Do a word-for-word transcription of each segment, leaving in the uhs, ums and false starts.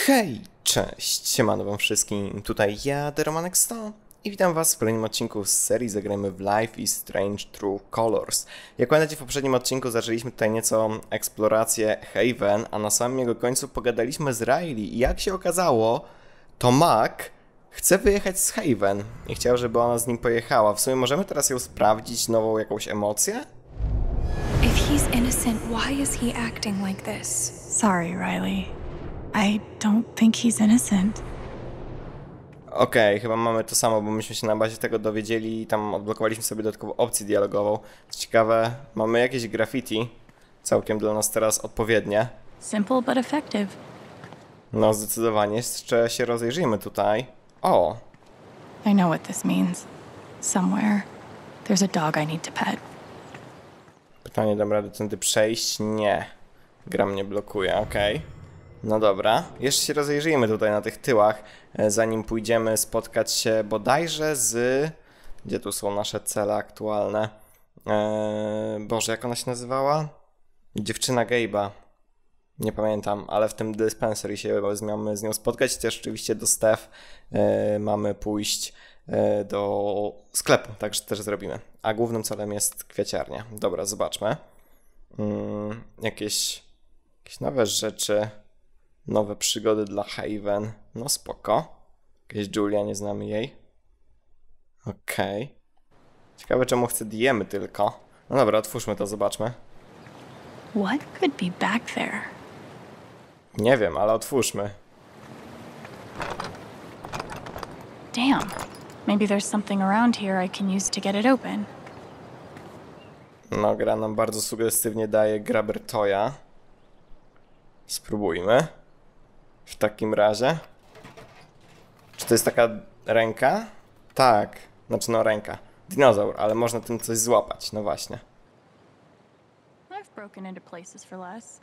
Hej, cześć, siemano wam wszystkim, tutaj ja, The Romanek sto i witam was w kolejnym odcinku z serii Zagrajmy w Life is Strange True Colors. Jak pamiętacie, w poprzednim odcinku zaczęliśmy tutaj nieco eksplorację Haven, a na samym jego końcu pogadaliśmy z Riley i jak się okazało, to Mac chce wyjechać z Haven i chciał, żeby ona z nim pojechała. W sumie możemy teraz ją sprawdzić, nową jakąś emocję? If he's innocent, why is he acting like this? Sorry, Riley. I don't think he's innocent. Okej, okay, chyba mamy to samo, bo myśmy się na bazie tego dowiedzieli i tam odblokowaliśmy sobie dodatkową opcję dialogową. Co ciekawe, mamy jakieś graffiti, całkiem dla nas teraz odpowiednie. Simple but effective. No zdecydowanie, jeszcze się rozejrzyjmy tutaj. O! I know what this means. Somewhere, there's a dog I need to pet. Pytanie, dam radę tędy przejść? Nie. Gra mnie blokuje, okej. Okay. No dobra, jeszcze się rozejrzyjmy tutaj na tych tyłach, zanim pójdziemy spotkać się bodajże z... Gdzie tu są nasze cele aktualne? Eee, Boże, jak ona się nazywała? Dziewczyna Gabe'a. Nie pamiętam, ale w tym dispensary się mamy z nią spotkać. Też oczywiście do Steph e, mamy pójść e, do sklepu, także też zrobimy. A głównym celem jest kwiaciarnia. Dobra, zobaczmy. Hmm, jakieś, jakieś nowe rzeczy... Nowe przygody dla Haven. No spoko. Jakaś Julia, nie znamy jej. Okej. Okay. Ciekawe, czemu chce D M-y tylko. No dobra, otwórzmy to, zobaczmy. What could be back there? Nie wiem, ale otwórzmy. Damn. Maybe there's something around here I can use to get it open. No, gra nam bardzo sugestywnie daje grabber toya. Spróbujmy. W takim razie. Czy to jest taka ręka? Tak. Znaczy no ręka. Dinozaur, ale można tym coś złapać. No właśnie. I've broken into places for less.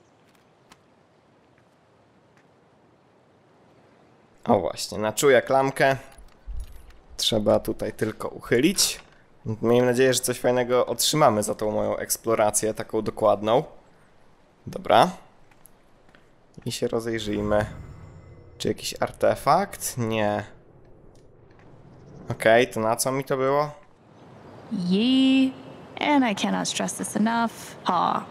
O właśnie, na czuja klamkę. Trzeba tutaj tylko uchylić. Miejmy nadzieję, że coś fajnego otrzymamy za tą moją eksplorację, taką dokładną. Dobra. I się rozejrzyjmy. Czy jakiś artefakt? Nie. Okej, okay, to na co mi to było? Yee. And I cannot stress this enough. Ha.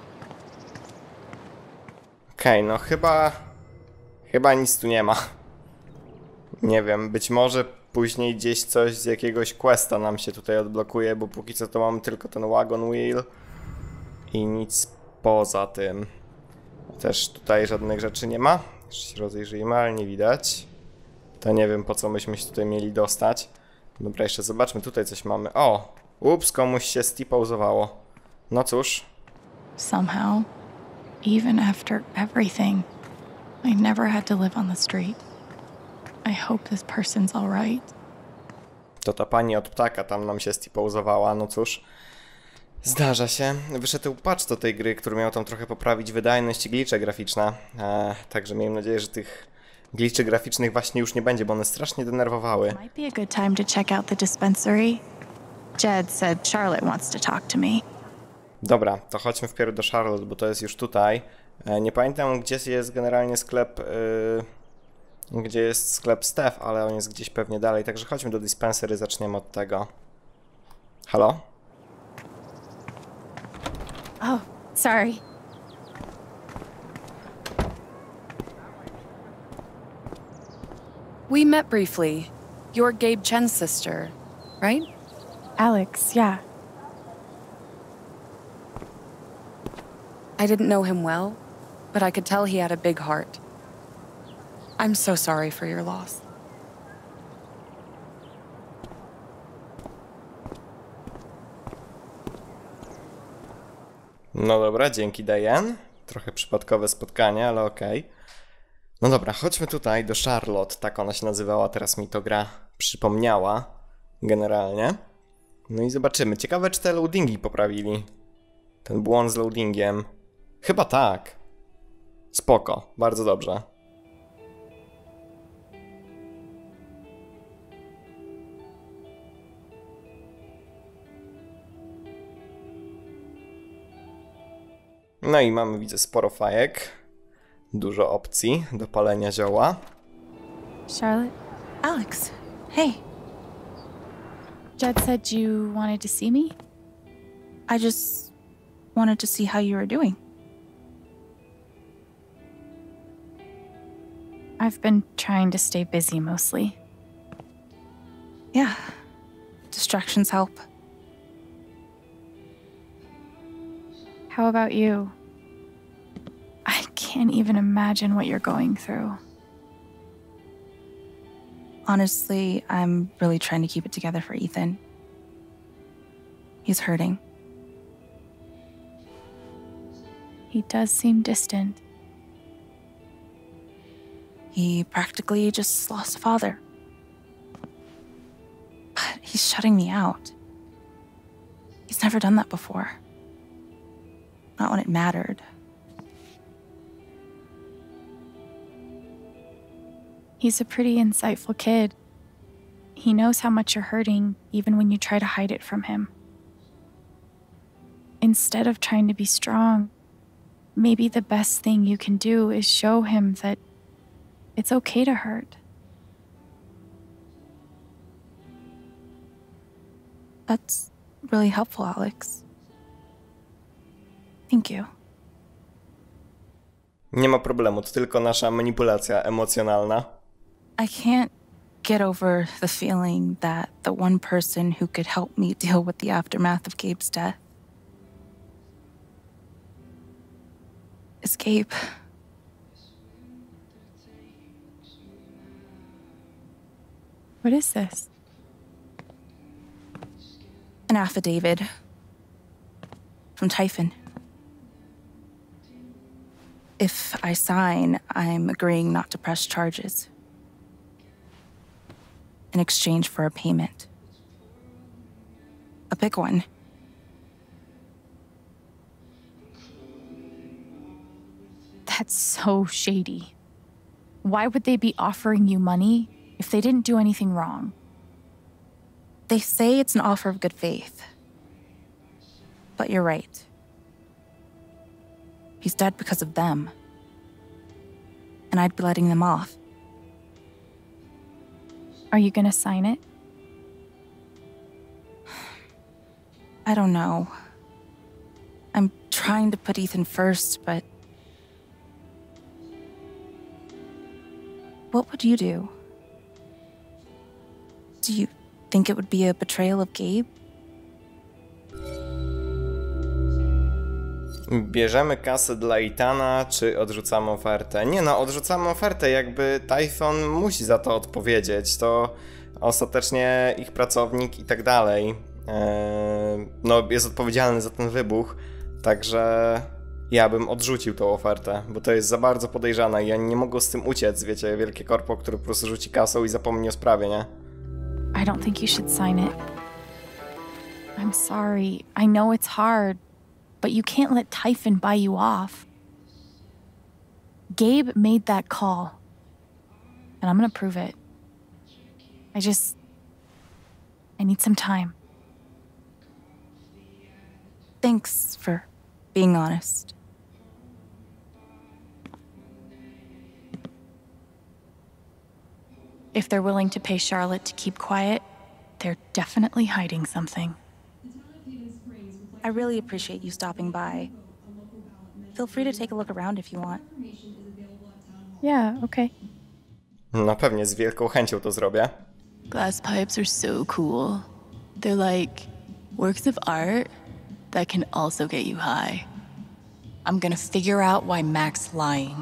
Okej, okay, no chyba... Chyba nic tu nie ma. Nie wiem, być może później gdzieś coś z jakiegoś questa nam się tutaj odblokuje, bo póki co to mamy tylko ten wagon wheel. I nic poza tym. Też tutaj żadnych rzeczy nie ma. Jeszcze się rozejrzyjmy, ale nie widać. To nie wiem, po co myśmy się tutaj mieli dostać. Dobra, jeszcze zobaczmy, tutaj coś mamy. O! Ups, komuś się stipauzowało. No cóż. Somehow, even after everything, I never had to live on the street. I hope this person's all right. To ta pani od ptaka tam nam się stipauzowała, no cóż. Zdarza się. Wyszedł patch do tej gry, który miał tam trochę poprawić wydajność i glitche graficzne. Eee, także miejmy nadzieję, że tych glitchy graficznych właśnie już nie będzie, bo one strasznie denerwowały. Might be a good time to check out the dispensary. Jed said Charlotte wants to talk to me. Dobra, to chodźmy wpierw do Charlotte, bo to jest już tutaj. Eee, nie pamiętam, gdzie jest generalnie sklep... Yy, gdzie jest sklep Steph, ale on jest gdzieś pewnie dalej. Także chodźmy do dispensary, zaczniemy od tego. Halo? Oh, sorry. We met briefly. You're Gabe Chen's sister, right? Alex, yeah. I didn't know him well, but I could tell he had a big heart. I'm so sorry for your loss. No dobra, dzięki Diane. Trochę przypadkowe spotkanie, ale okej. Okay. No dobra, chodźmy tutaj do Charlotte, tak ona się nazywała, teraz mi to gra przypomniała generalnie. No i zobaczymy. Ciekawe, czy te loadingi poprawili. Ten błąd z loadingiem. Chyba tak. Spoko, bardzo dobrze. No i mamy, widzę, sporo fajek. Dużo opcji do palenia zioła. Charlotte? Alex, hey. Jed said you wanted to see me? I just wanted to see how you were doing. I've been trying to stay busy mostly. Yeah, distractions help. How about you? I can't even imagine what you're going through. Honestly, I'm really trying to keep it together for Ethan. He's hurting. He does seem distant. He practically just lost a father. But he's shutting me out. He's never done that before. Not when it mattered. He's a pretty insightful kid. He knows how much you're hurting, even when you try to hide it from him. Instead of trying to be strong, maybe the best thing you can do is show him that it's okay to hurt. That's really helpful, Alex. Thank you. Nie ma problemu, to tylko nasza manipulacja emocjonalna. I can't get over the feeling that the one person who could help me deal with the aftermath of Gabe's death is Gabe. What is this? An affidavit from Typhon. If I sign, I'm agreeing not to press charges in exchange for a payment. A big one. That's so shady. Why would they be offering you money if they didn't do anything wrong? They say it's an offer of good faith. But you're right. He's dead because of them. And I'd be letting them off. Are you gonna sign it? I don't know. I'm trying to put Ethan first, but... What would you do? Do you think it would be a betrayal of Gabe? Bierzemy kasę dla Ethana, czy odrzucamy ofertę? Nie no, odrzucamy ofertę, jakby Typhon musi za to odpowiedzieć, to ostatecznie ich pracownik i tak dalej, eee, no jest odpowiedzialny za ten wybuch, także ja bym odrzucił tą ofertę, bo to jest za bardzo podejrzane i oni nie mogą z tym uciec, wiecie, wielkie korpo, które po prostu rzuci kasą i zapomni o sprawie, nie? I don't think you should sign it. I'm sorry. I know it's hard, but you can't let Typhon buy you off. Gabe made that call, and I'm gonna prove it. I just... I need some time. Thanks for being honest. If they're willing to pay Charlotte to keep quiet, they're definitely hiding something. I really appreciate you stopping by. Feel free to take a look around if you want. Yeah, okay. No pewnie, z wielką chęcią to zrobię. Glass pipes are so cool. They're like works of art that can also get you high. I'm gonna figure out why Mac's lying.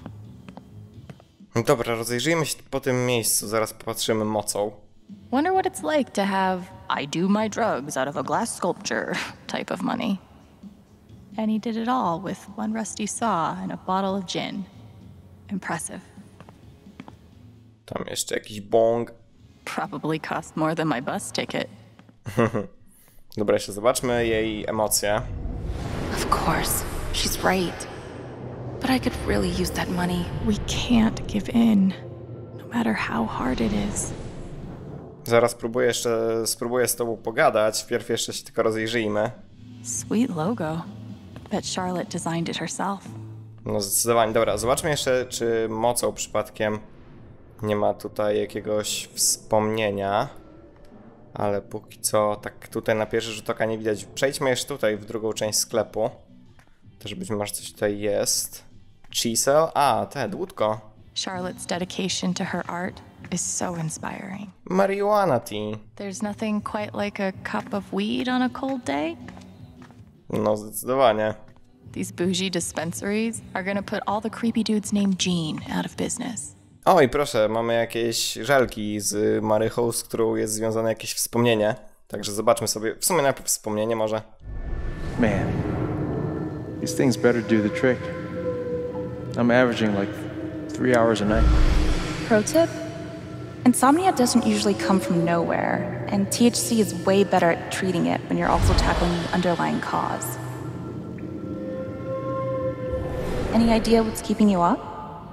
Dobra, rozejrzyjmy się po tym miejscu, zaraz popatrzymy mocą. Wonder what it's like to have I do my drugs out of a glass sculpture type of money. And he did it all with one rusty saw and a bottle of gin. Impressive. Tam jeszcze jakiś bong. Probably cost more than my bus ticket. Dobra, jeszcze zobaczmy jej emocje. Of course, she's right. But I could really use that money. We can't give in, no matter how hard it is. Zaraz spróbuję jeszcze, spróbuję z tobą pogadać, wpierw jeszcze się tylko rozejrzyjmy. Sweet logo. Bet Charlotte designed it herself. No zdecydowanie. Dobra, zobaczmy jeszcze, czy mocą przypadkiem nie ma tutaj jakiegoś wspomnienia. Ale póki co, tak tutaj na pierwszy rzut oka nie widać. Przejdźmy jeszcze tutaj w drugą część sklepu. Też być może coś tutaj jest. Chisel? A, te, łódko. Charlotte's dedication to her art is so inspiring. Marijuana tea. There's nothing quite like a cup of weed on a cold day. No zdecydowanie. These bougie dispensaries are gonna put all the creepy dudes named Gene out of business. O i proszę, mamy jakieś żelki z marychą, z którą jest związane jakieś wspomnienie. Także zobaczmy sobie, w sumie najpierw wspomnienie może. Man, these things better do the trick. I'm averaging like three hours a night. Pro tip? Insomnia doesn't usually come from nowhere, and T H C is way better at treating it when you're also tackling the underlying cause. Any idea what's keeping you up?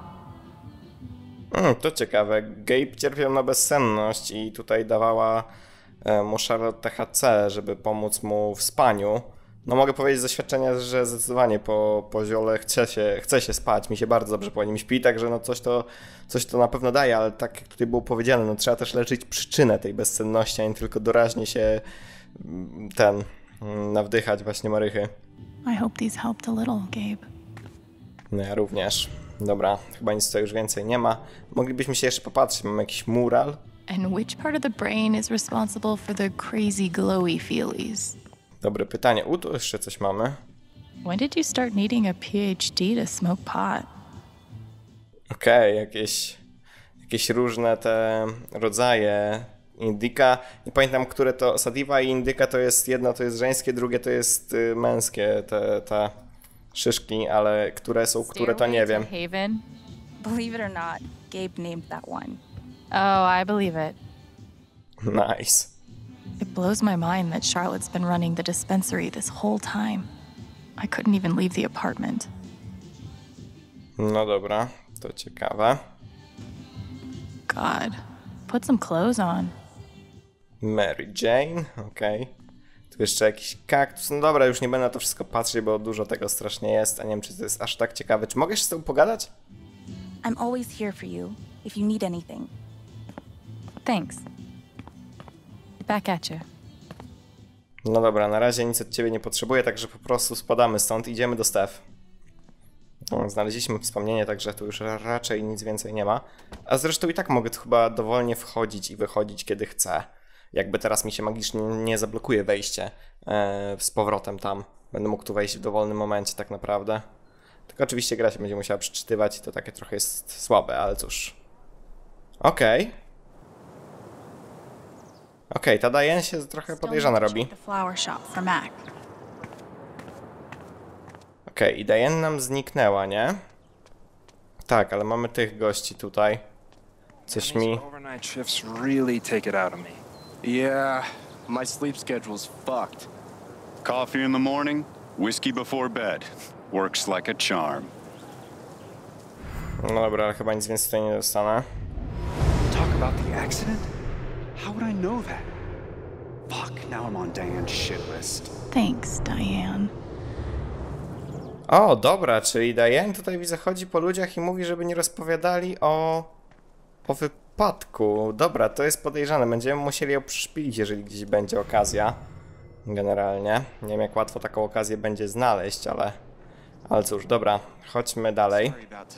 Hmm, to ciekawe. Gabe cierpiał na bezsenność i tutaj dawała e, mu Charlotte T H C, żeby pomóc mu w spaniu. No mogę powiedzieć z doświadczenia, że zdecydowanie po poziole chce się, chce się spać. Mi się bardzo dobrze po nim śpi, także no coś to, coś to na pewno daje, ale tak jak tutaj było powiedziane, no trzeba też leczyć przyczynę tej bezsenności, a nie tylko doraźnie się ten, nawdychać właśnie marychy. I hope these helped a little, Gabe. No ja również. Dobra, chyba nic tutaj już więcej nie ma. Moglibyśmy się jeszcze popatrzeć, mamy jakiś mural. And which part of the brain is responsible for the crazy glowy feelies? Dobre pytanie. U, tu jeszcze coś mamy. When did you start needing a P H D to smoke pot? Okej, okay, jakieś, jakieś różne te rodzaje indyka. Nie pamiętam, które to, sativa i indyka to jest, jedno to jest żeńskie, drugie to jest y, męskie, te, te szyszki, ale które są, które to nie wiem. Haven? Believe it or not, Gabe named that one. Oh, I believe it. Nice. It blows my mind that Charlotte's been running the dispensary this whole time. I couldn't even leave the apartment. No dobra, to ciekawe. God, put some clothes on. Mary Jane, okej. Okay. Tu jeszcze jakiś kaktus. No dobra, już nie będę na to wszystko patrzeć, bo dużo tego strasznie jest, a nie wiem, czy to jest aż tak ciekawe. Czy mogę jeszcze z tobą pogadać? I'm always here for you, if you need anything. Thanks. Back at you. No dobra, na razie nic od ciebie nie potrzebuję, także po prostu spadamy stąd, idziemy do Steph. No, znaleźliśmy wspomnienie, także tu już raczej nic więcej nie ma. A zresztą i tak mogę tu chyba dowolnie wchodzić i wychodzić, kiedy chcę. Jakby teraz mi się magicznie nie zablokuje wejście e, z powrotem tam. Będę mógł tu wejść w dowolnym momencie tak naprawdę. Tylko oczywiście gra się będzie musiała przeczytywać i to takie trochę jest słabe, ale cóż. Okej. Okay. Okej, okay, ta Diane się trochę podejrzana robi. Okej, okay, i Diane nam zniknęła, nie? Tak, ale mamy tych gości tutaj. Coś mi... Overnight shifts really take it out of me. Yeah, my sleep schedule's fucked. Coffee in the morning, whiskey before bed. Works like a charm. No dobra, ale chyba nic więcej tutaj nie dostanę. Talk about the accident? How would I know that? Fuck, now I'm on Diane's shit list. Thanks, Diane. O, dobra, czyli Diane tutaj widzę chodzi po ludziach i mówi, żeby nie rozpowiadali o... o wypadku. Dobra, to jest podejrzane. Będziemy musieli ją przyszpilić, jeżeli gdzieś będzie okazja. Generalnie. Nie wiem, jak łatwo taką okazję będzie znaleźć, ale... Ale cóż, dobra, chodźmy dalej.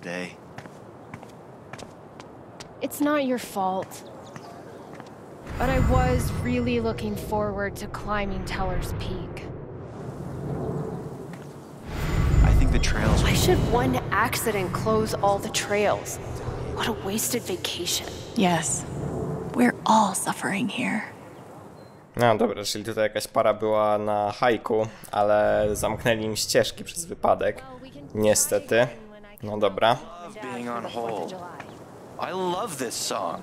It's not your fault. But I was really looking forward to climbing Teller's Peak. I think the trails... Why should one accident close all the trails? What a wasted vacation. Yes. We're all suffering here. No dobra, czyli tutaj jakaś para była na hajku, ale zamknęli im ścieżki przez wypadek. Niestety. No dobra. Being on hold. I love this song.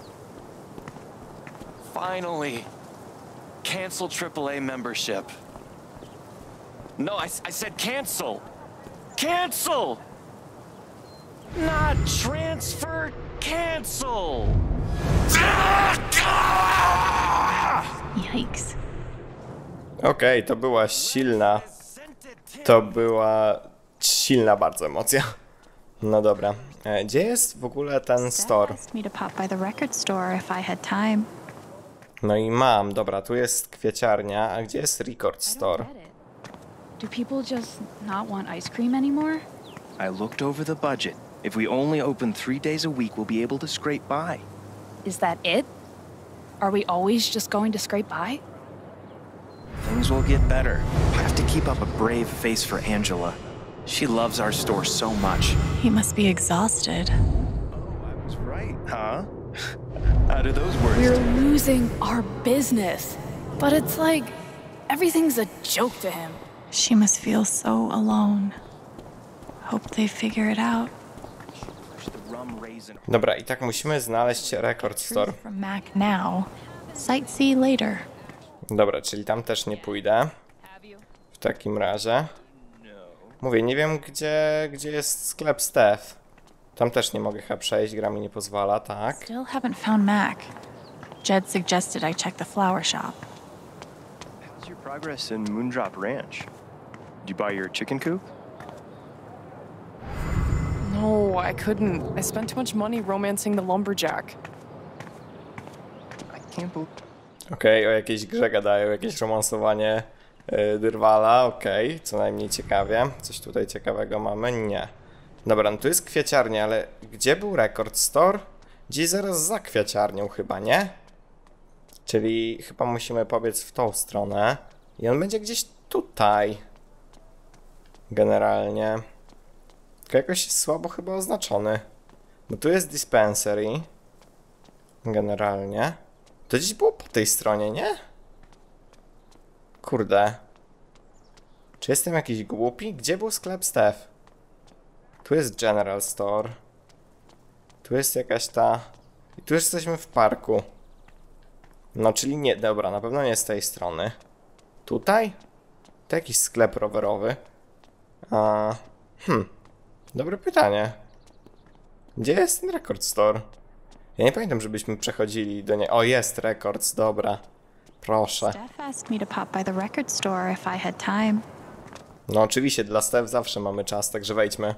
Finally. Cancel triple A membership. No, I, I said cancel. Cancel! Not transfer, cancel! Yikes. Okej, okay, to była silna. To była silna bardzo emocja. No dobra. E, gdzie jest w ogóle ten store? No i mam, dobra, tu jest kwieciarnia, a gdzie jest record store? Do people just not want ice cream anymore? I looked over the budget. If we only open three days a week, we'll be able to scrape by. Is that it? Are we always just going to scrape by? Things will get better. I have to keep up a brave face for Angela. She loves our store so much. He must be exhausted. Oh, I was right, huh? How do those words? We're losing our business. But it's like everything's a joke to him. She must feel so alone. Hope they figure it out. Dobra, i tak musimy znaleźć record store. From Mac now. Sightsee later. Dobra, czyli tam też nie pójdę. W takim razie. Mówię, nie wiem gdzie, gdzie jest sklep Steph. Tam też nie mogę chyba przejść, gra mi nie pozwala, tak? Still haven't found Mac. Jed suggested I check the flower shop. How's your progress in Moondrop Ranch? Did you buy your chicken coop? No, I couldn't. I spent too much money romancing the lumberjack. I can't believe... Okej, okay, o jakiejś grze gadają, jakieś romansowanie yy, Dyrwala, okej, okay, co najmniej ciekawie. Coś tutaj ciekawego mamy? Nie. Dobra, no tu jest kwieciarnia, ale gdzie był record store? Gdzieś zaraz za kwieciarnią chyba, nie? Czyli chyba musimy pobiec w tą stronę. I on będzie gdzieś tutaj. Generalnie. Tylko jakoś jest słabo chyba oznaczony. Bo tu jest dispensary. Generalnie. To gdzieś było po tej stronie, nie? Kurde. Czy jestem jakiś głupi? Gdzie był sklep Steph? Tu jest General Store. Tu jest jakaś ta... I tu jesteśmy w parku. No, czyli nie, dobra, na pewno nie z tej strony. Tutaj? To jakiś sklep rowerowy. A... Hmm. Dobre pytanie. Gdzie jest ten record store? Ja nie pamiętam, żebyśmy przechodzili do niej. O, jest records, dobra. Proszę. Steph asked me to pop by the record store if I had time. No oczywiście, dla Steph zawsze mamy czas, także wejdźmy.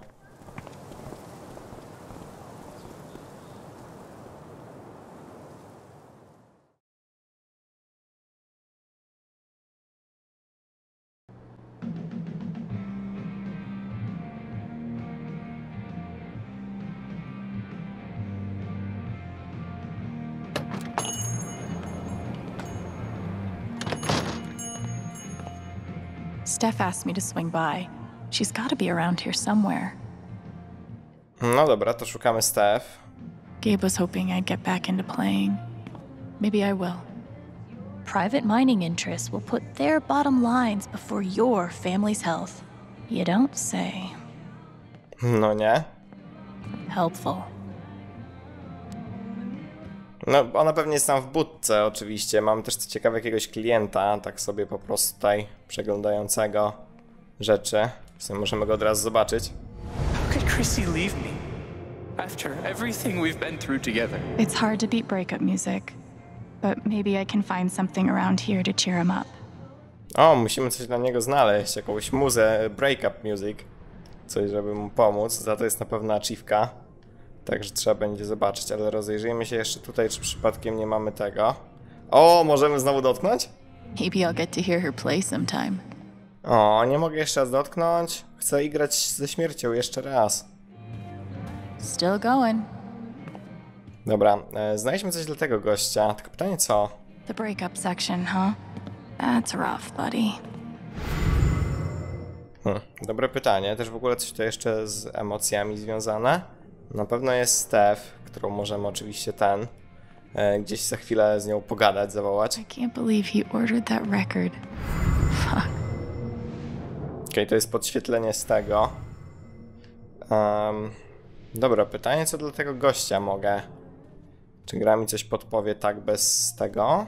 Steph asked me to swing by. She's got to be around here somewhere. No dobra, to szukamy Steph. Gabe was hoping I'd get back into playing. Maybe I will. Private mining interests will put their bottom lines before your family's health. You don't say. No nie. Helpful. No, ona pewnie jest tam w budce, oczywiście. Mam też co ciekawe jakiegoś klienta, tak sobie po prostu tutaj przeglądającego rzeczy. W sumie możemy go od razu zobaczyć. How could Chrissy leave me? After everything we've been through together. It's hard to beat breakup music, but maybe I can find something around here to cheer him up. O, musimy coś dla niego znaleźć, jakąś muzę, breakup music. Coś, żeby mu pomóc. Za to jest na pewno achievka. Także trzeba będzie zobaczyć, ale rozejrzyjmy się jeszcze tutaj, czy przypadkiem nie mamy tego. O, możemy znowu dotknąć? Maybe I'll get to hear her play sometime. O, nie mogę jeszcze raz dotknąć. Chcę igrać ze śmiercią jeszcze raz. Still going. Dobra, e, znajdźmy coś dla tego gościa. Tylko pytanie co? The breakup section, huh? That's rough, buddy. Hmm, dobre pytanie. Też w ogóle coś to jeszcze z emocjami związane. Na pewno jest Steph, którą możemy oczywiście ten e, gdzieś za chwilę z nią pogadać, zawołać. I can't believe he ordered that record. Fuck. Okej, okay, to jest podświetlenie z tego. Um, dobra, pytanie co dla tego gościa mogę. Czy gra mi coś podpowie tak bez tego?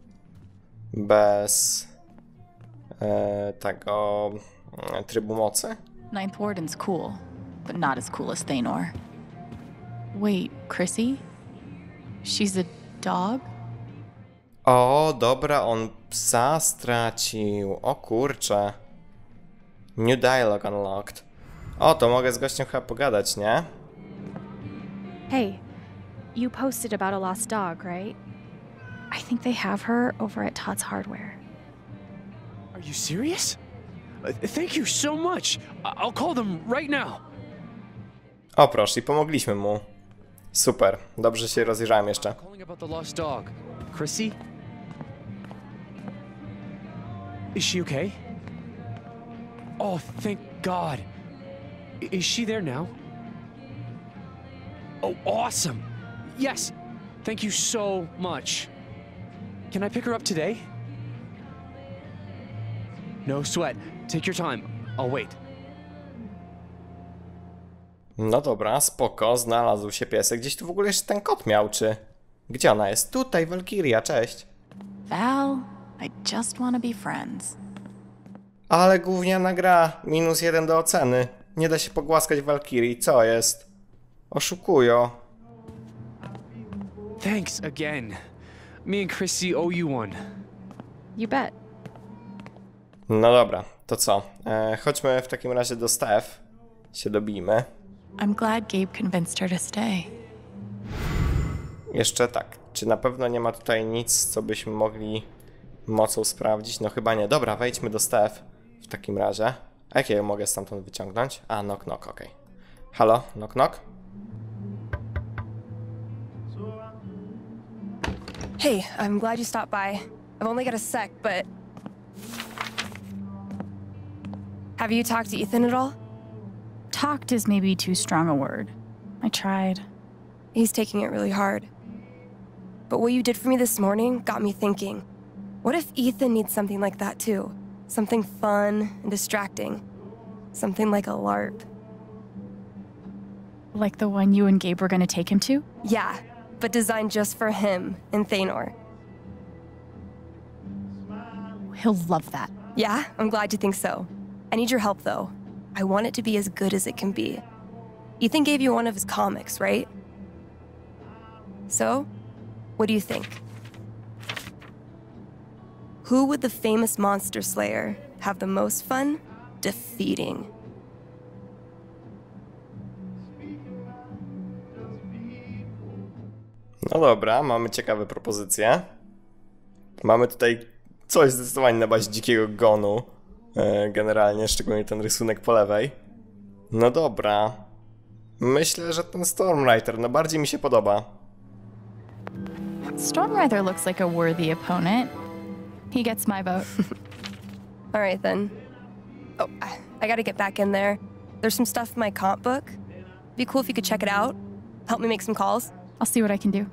Bez e, tego e, trybu mocy? Ninth Warden's cool, but not as cool as Thanor. Wait, Chrissy? She's a dog? O, dobra, on psa stracił. O kurczę. New dialogue unlocked. O, to mogę z gościem chyba pogadać, nie? Hey, you posted about a lost dog, right? I think they have her over at Todd's Hardware. Are you serious? Uh, thank you so much. I I'll call them right now. O, proszę, i pomogliśmy mu. Super, dobrze się rozejrzałem jeszcze. Calling about the lost dog. Chrissy? Is she okay? Oh, thank God. I- is she there now? Oh, awesome. Yes. Thank you so much. Can I pick her up today? No sweat. Take your time. I'll wait. No dobra, spoko, znalazł się piesek. Gdzieś tu w ogóle jeszcze ten kot miał, czy... Gdzie ona jest? Tutaj, Valkyria, cześć. Val, I just wanna be friends. Ale gówniana gra, minus jeden do oceny. Nie da się pogłaskać Valkyrii, co jest? Oszukują. Thanks again. Me and Chrissy owe you one. You bet. No dobra, to co? E, chodźmy w takim razie do Steph. Się dobijmy. I'm glad Gabe convinced her to stay. Jeszcze tak, czy na pewno nie ma tutaj nic, co byśmy mogli mocą sprawdzić? No chyba nie. Dobra, wejdźmy do Steph w takim razie. A jakie mogę stamtąd wyciągnąć? A, knock knock, okej. Okay. Halo, knock knock? Hey, I'm glad you stopped by. I've only got a sec, but... Have you talked to Ethan at all? Talked is maybe too strong a word. I tried. He's taking it really hard. But what you did for me this morning got me thinking. What if Ethan needs something like that too? Something fun and distracting. Something like a LARP. Like the one you and Gabe were gonna take him to? Yeah, but designed just for him and Thanor. He'll love that. Yeah, I'm glad you think so. I need your help though. I want it to be as good as it can be. Ethan gave you one of his comics, right? So, what do you think? Who would the famous monster slayer have the most fun defeating? No dobra, mamy ciekawe propozycje. Mamy tutaj coś zdecydowanie na bazie dzikiego gonu. E, generalnie, szczególnie ten rysunek po lewej. No dobra. Myślę, że ten Storm Rider no bardziej mi się podoba. Storm Rider looks like a worthy opponent. He gets my vote. All right then. Oh, I gotta get back in there. There's some stuff in my comp book. Be cool if you could check it out. Help me make some calls. I'll see what I can do.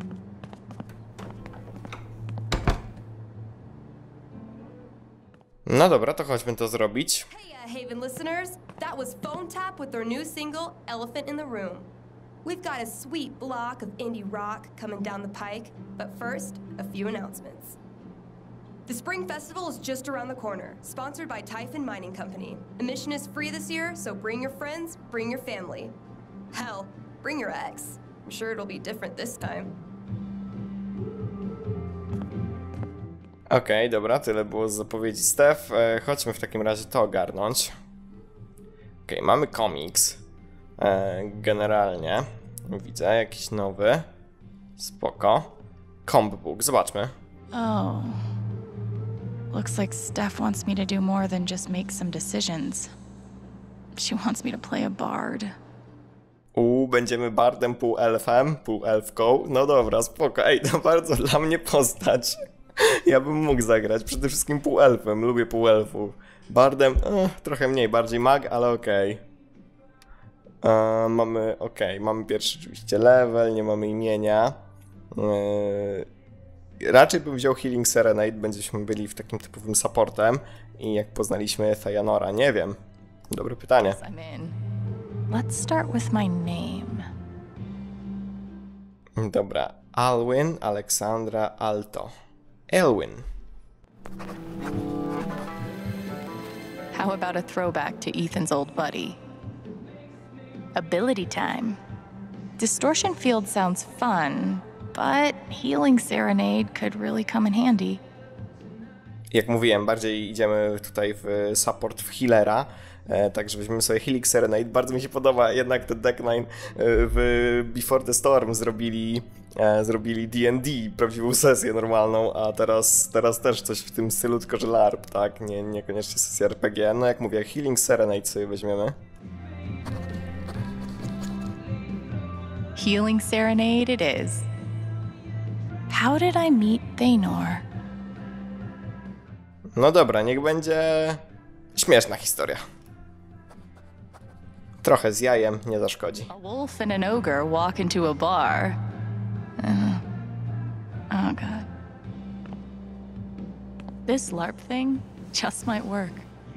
No dobra, to chodźmy to zrobić. Hey, uh, Haven listeners, that was Phone Tap with their new single, Elephant in the Room. We've got a sweet block of indie rock coming down the pike, but first, a few announcements. The Spring Festival is just around the corner, sponsored by Typhon Mining Company. Admission is free this year, so bring your friends, bring your family. Hell, bring your ex. I'm sure it'll be different this time. Okej, okay, dobra, tyle było z zapowiedzi Steph. E, chodźmy w takim razie to ogarnąć. Okej, okay, mamy komiks. E, generalnie widzę jakiś nowy. Spoko. Comp book, zobaczmy. Oh. Looks like Steph wants me to do more than just make some decisions. She wants me to play a bard. Uuu, będziemy bardem, pół elfem, pół elfką. No dobra, spoko. Ej, to bardzo dla mnie postać. Ja bym mógł zagrać, przede wszystkim pół elfem, lubię pół elfów. Bardem, eh, trochę mniej, bardziej mag, ale okej. Okay. Mamy, okej, okay, mamy pierwszy oczywiście level, nie mamy imienia. Yy, raczej bym wziął Healing Serenade, będziemy byli w takim typowym supportem. I jak poznaliśmy Feanora, nie wiem. Dobre pytanie. I'm in. Let's start with my name. Dobra, Alwyn, Alexandra, Alto. Elwyn. How about a throwback to Ethan's old buddy? Ability time. Distortion Field sounds fun, but Healing Serenade could really come in handy. Jak mówiłem, bardziej idziemy tutaj w support w healera. E, także weźmiemy sobie Healing Serenade. Bardzo mi się podoba jednak ten Deck nine w Before the Storm zrobili e, zrobili D and D, prawdziwą sesję normalną, a teraz, teraz też coś w tym stylu, tylko że LARP, tak? Nie, niekoniecznie sesja R P G. No jak mówię, Healing Serenade sobie weźmiemy. Healing Serenade it is. How did I meet Thanor? No dobra, niech będzie śmieszna historia. Trochę z jajem nie zaszkodzi. A wolf and an ogre walk into a bar. Uh, oh god. This LARP thing just might work.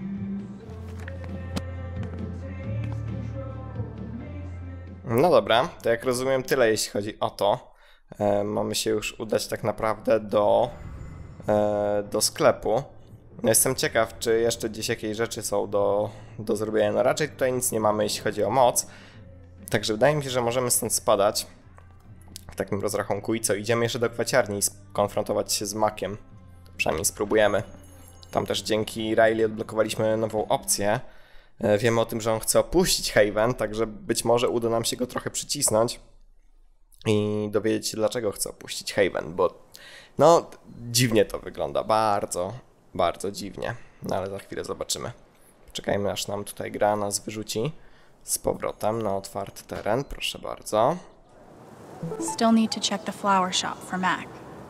No dobra, to jak rozumiem tyle jeśli chodzi o to. E, mamy się już udać tak naprawdę do, e, do sklepu. No jestem ciekaw, czy jeszcze gdzieś jakieś rzeczy są do, do zrobienia. No raczej tutaj nic nie mamy jeśli chodzi o moc. Także wydaje mi się, że możemy stąd spadać w takim rozrachunku. I co, idziemy jeszcze do kwaciarni i skonfrontować się z Makiem. Przynajmniej spróbujemy. Tam też dzięki Riley odblokowaliśmy nową opcję. Wiemy o tym, że on chce opuścić Haven, także być może uda nam się go trochę przycisnąć i dowiedzieć się, dlaczego chce opuścić Haven, bo no dziwnie to wygląda, bardzo, bardzo dziwnie, no ale za chwilę zobaczymy. Czekajmy, aż nam tutaj gra nas wyrzuci z powrotem na otwarty teren, proszę bardzo. Still need to check the flower shop for Mac.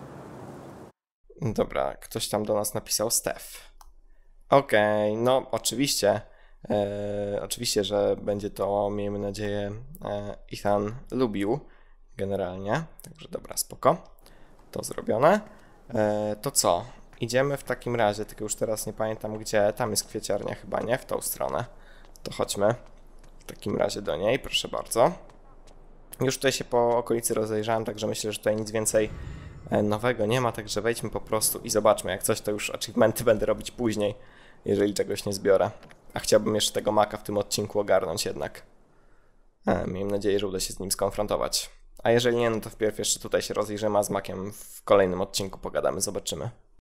Dobra, ktoś tam do nas napisał Steph. Okej, okay, no oczywiście. E, oczywiście, że będzie to, miejmy nadzieję, e, Ethan lubił generalnie, także dobra, spoko, to zrobione. E, to co? Idziemy w takim razie, tylko już teraz nie pamiętam gdzie, tam jest kwieciarnia chyba, nie? W tą stronę. To chodźmy w takim razie do niej, proszę bardzo. Już tutaj się po okolicy rozejrzałem, także myślę, że tutaj nic więcej nowego nie ma, także wejdźmy po prostu i zobaczmy, jak coś to już achievementy będę robić później, jeżeli czegoś nie zbiorę. A chciałbym jeszcze tego Maka w tym odcinku ogarnąć jednak. E, miejmy nadzieję, że uda się z nim skonfrontować. A jeżeli nie, no to wpierw jeszcze tutaj się rozejrzymy, a z Makiem w kolejnym odcinku pogadamy, zobaczymy.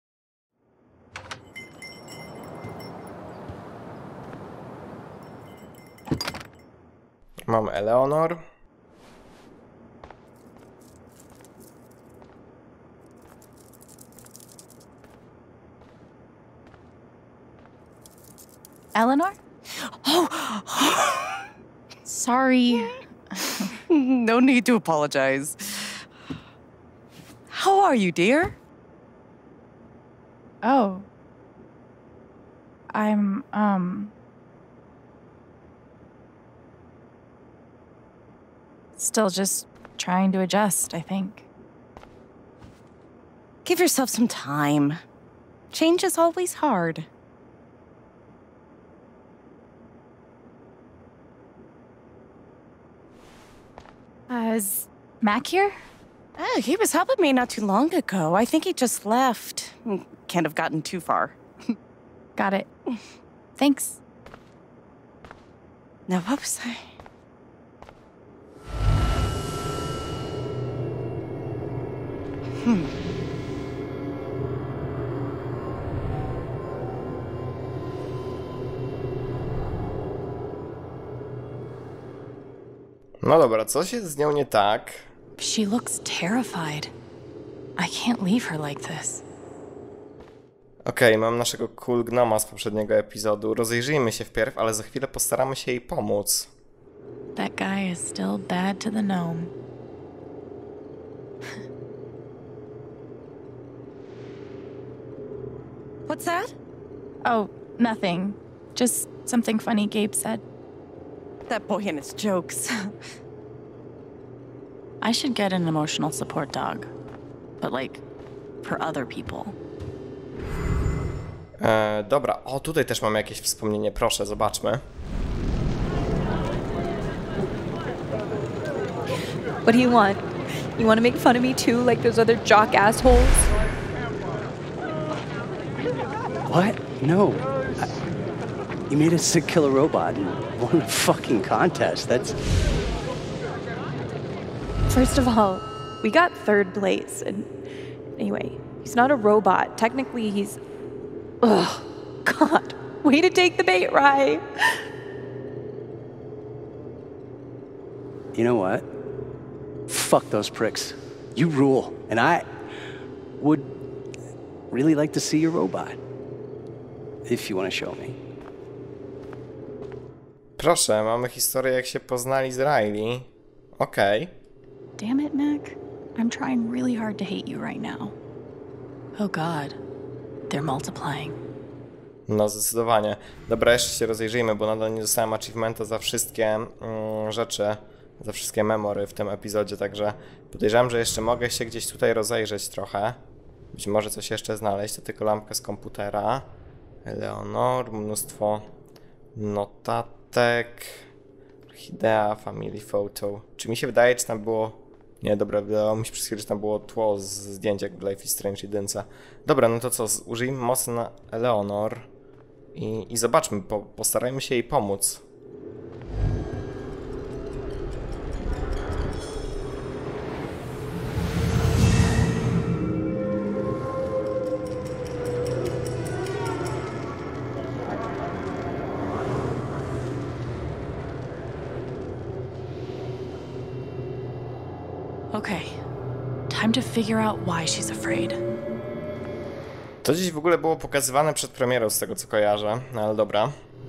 Mamy Eleanor. Eleanor? Oh! Sorry. No need to apologize. How are you, dear? Oh. I'm, um... still just trying to adjust, I think. Give yourself some time. Change is always hard. Uh, is Mac here? Oh, he was helping me not too long ago. I think he just left. Can't have gotten too far. Got it. Thanks. Now, what was I? Hmm. No dobra, coś jest z nią nie tak. She looks terrified. I can't leave her like this. Okej, okay, mam naszego cool gnoma z poprzedniego epizodu. Rozejrzyjmy się wpierw, ale za chwilę postaramy się jej pomóc. That guy is still bad to the gnome. What's that? Oh, nothing. Just something funny Gabe said. That boy and his jokes. I should get an emotional support dog. But like, for other people. E, dobra, o tutaj też mamy jakieś wspomnienie, proszę, zobaczmy. What do you want? You want to make fun of me too, like those other jock assholes? What? No. I, you made a sick killer robot and won a fucking contest. That's... First of all, we got third place, and anyway, he's not a robot. Technically, he's... Ugh, God. Way to take the bait, Rye. You know what? Fuck those pricks. You rule. And I would really like to see your robot. If you want to show me. Proszę, mamy historię, jak się poznali z Riley. Okej. Okay. Damn it, Mac. I'm trying really hard to hate you right now. Oh god. They're multiplying. No, zdecydowanie. Dobra, jeszcze się rozejrzyjmy, bo nadal nie dostałem achievementa za wszystkie mm, rzeczy, za wszystkie memory w tym epizodzie, także podejrzewam, że jeszcze mogę się gdzieś tutaj rozejrzeć trochę. Być może coś jeszcze znaleźć, to tylko lampka z komputera. Eleanor, mnóstwo notatek. Orchidea, family photo. Czy mi się wydaje, czy tam było... Nie, dobra, wydawało mi się przez chwilę, że tam było tło z zdjęć jak w Life is Strange jeden. Dobra, no to co, użyjmy mocy na Eleanor i, i zobaczmy, po, postarajmy się jej pomóc. Okay, time to figure out why she's afraid. To dziś w ogóle było pokazywane przed premierą, z tego co kojarzę, no ale dobra.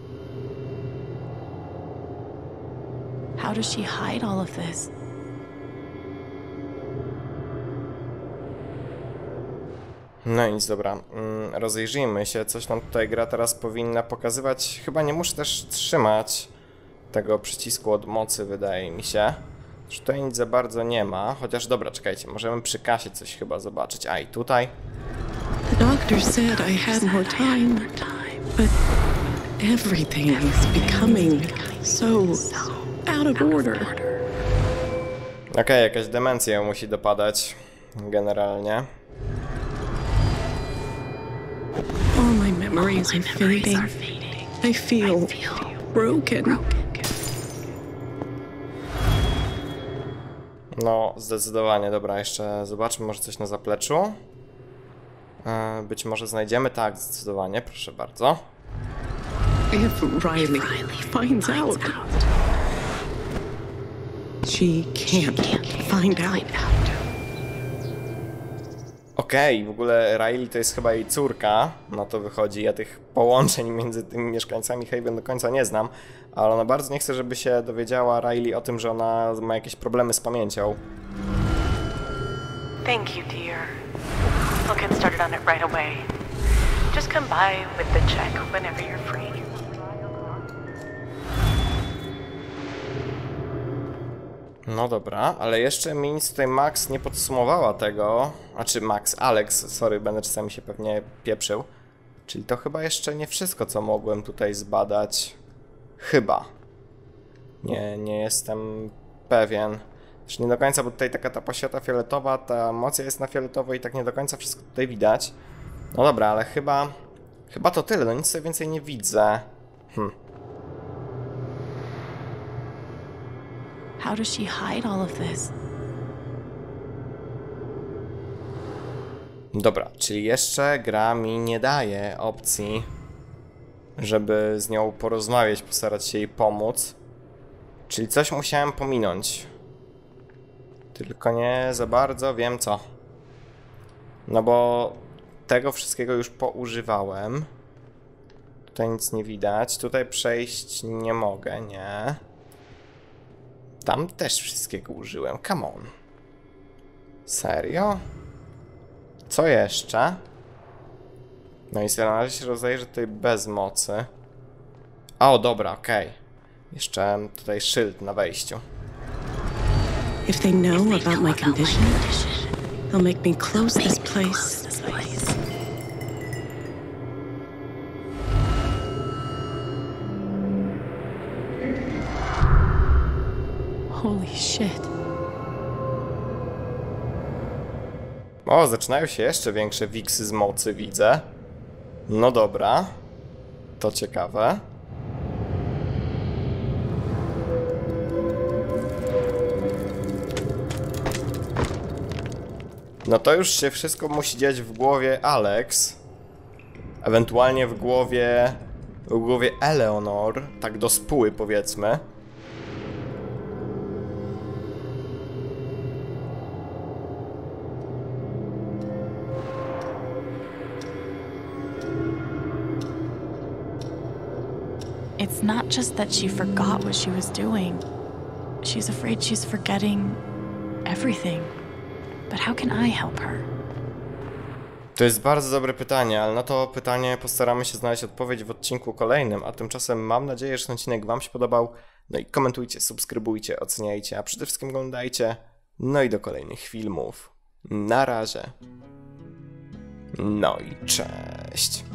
How does she hide all of this? No nic, dobra. Mm, rozejrzyjmy się, coś nam tutaj gra teraz powinna pokazywać. Chyba nie muszę też trzymać tego przycisku od mocy, wydaje mi się. Już tutaj nic za bardzo nie ma, chociaż dobra, czekajcie, możemy przy kasie coś chyba zobaczyć. A i tutaj. The doctor said I had more time, but everything is becoming so out of order. Okej, okay, jakaś demencja musi dopadać generalnie. All my memories are fading. I feel broken. No, zdecydowanie. Dobra, jeszcze zobaczmy, może coś na zapleczu. Być może znajdziemy. Tak, zdecydowanie, proszę bardzo. If Riley finds out, she can't find out. Okej, okay, w ogóle Riley to jest chyba jej córka, no to wychodzi. Ja tych połączeń między tymi mieszkańcami Haven do końca nie znam, ale ona bardzo nie chce, żeby się dowiedziała Riley o tym, że ona ma jakieś problemy z pamięcią. Thank you, dear. I'll get started on it right away. Just come by with the check whenever you're free. No dobra, ale jeszcze mi nic tutaj Max nie podsumowała tego. Znaczy Max, Alex, sorry, będę czasami się pewnie pieprzył. Czyli to chyba jeszcze nie wszystko, co mogłem tutaj zbadać. Chyba. Nie, nie jestem pewien. Też nie do końca, bo tutaj taka ta poświata fioletowa, ta mocja jest na fioletowo i tak nie do końca wszystko tutaj widać. No dobra, ale chyba... Chyba to tyle, no nic sobie więcej nie widzę. Hm. How does she hide all of this? Dobra, czyli jeszcze gra mi nie daje opcji, żeby z nią porozmawiać, postarać się jej pomóc. Czyli coś musiałem pominąć. Tylko nie za bardzo wiem co. No bo tego wszystkiego już poużywałem. Tutaj nic nie widać. Tutaj przejść nie mogę, nie. Tam też wszystkiego użyłem. Come on. Serio? Co jeszcze? No i na razie się rozejrzę tutaj bez mocy. O, dobra, okej. Okay. Jeszcze tutaj szyld na wejściu. If they know about my condition, they'll make me close this place. Holy shit. O, zaczynają się jeszcze większe wiksy z mocy, widzę. No dobra. To ciekawe. No to już się wszystko musi dziać w głowie Alex. Ewentualnie w głowie w głowie Eleanor, tak do spóły powiedzmy. It's not just that she forgot what she was doing. She's afraid she's forgetting everything. But how can I help her? To jest bardzo dobre pytanie, ale na to pytanie postaramy się znaleźć odpowiedź w odcinku kolejnym, a tymczasem mam nadzieję, że ten odcinek wam się podobał. No i komentujcie, subskrybujcie, oceniajcie, a przede wszystkim oglądajcie. No i do kolejnych filmów. Na razie. No i cześć.